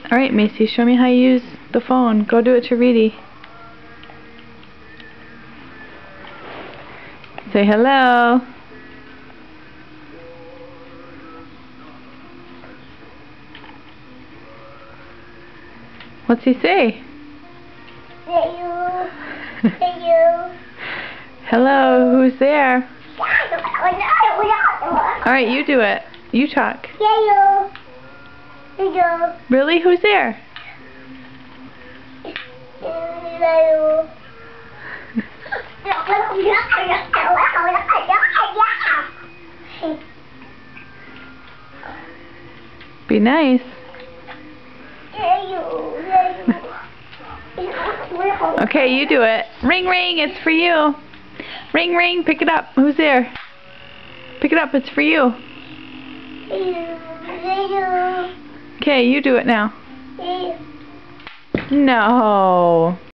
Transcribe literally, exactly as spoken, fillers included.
Alright, Macy, show me how you use the phone. Go do it to Reedy. Say hello. What's he say? Hello. Hello. Hello, who's there? Alright, you do it. You talk. Hello. Hello. Really? Who's there? Hello. Be nice. Okay, you do it. Ring, ring, it's for you. Ring, ring, pick it up. Who's there? Pick it up, it's for you. Okay, you do it now. No.